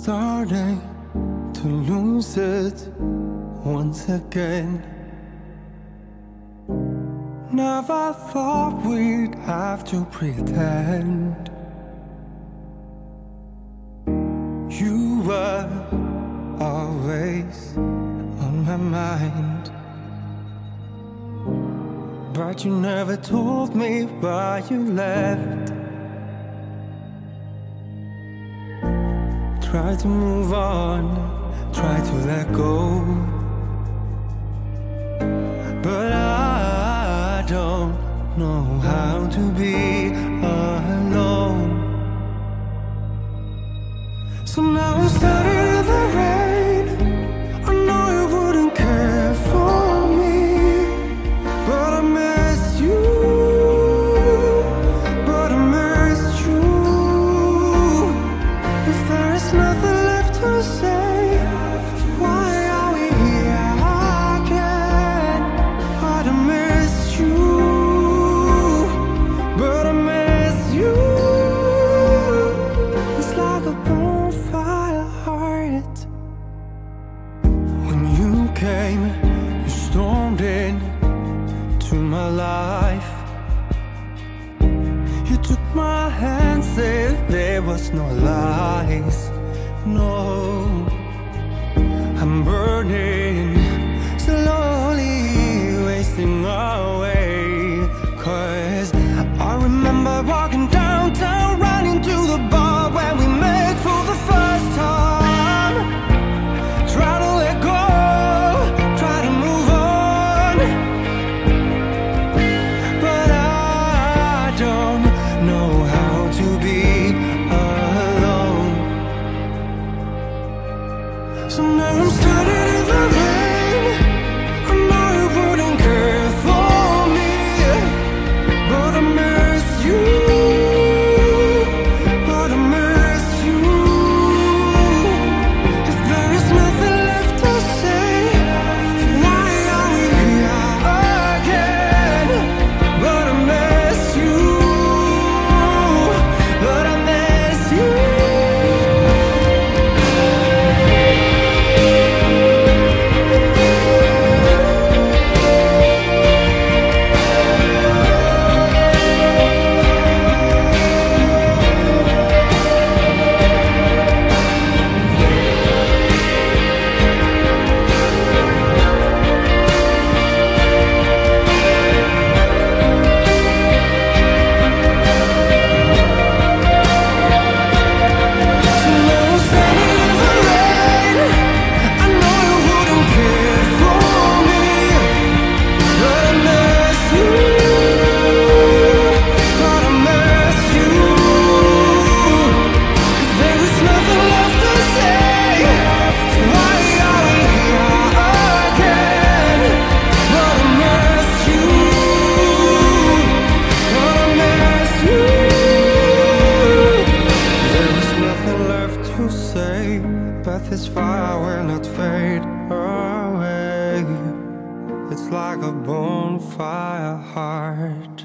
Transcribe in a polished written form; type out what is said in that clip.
starting to lose it once again. Never thought we'd have to pretend. You were always on my mind, but you never told me why you left. Try to move on, try to let go, but I don't know how to be alone. So now I'm standing in the rain. I know you wouldn't care for me, but I miss you, but I miss you. If there is nothing left to say, why are we here again? But I miss you, but I miss you. It's like a bonfire heart. When you came, you stormed in to my life. You took my hand, said there was no lies. No, I'm burning, slowly wasting away. 'Cause I remember walking downtown, running to the bar when we met for the first time. Try to let go, try to move on, but I don't know how to be alone. So now I'm standing in the rain. I know you wouldn't care for me, but I miss you, but I miss you. If there is nothing left to say, why are we here again? But I miss you, but I miss you. But this fire will not fade away. It's like a bonfire heart.